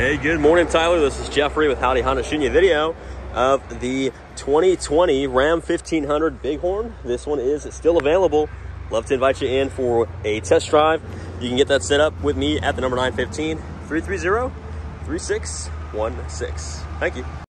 Hey, good morning, Tyler. This is Jeffrey with Howdy Honda, shooting you a video of the 2020 Ram 1500 Bighorn. This one is still available. Love to invite you in for a test drive. You can get that set up with me at the number 915-330-3616. Thank you.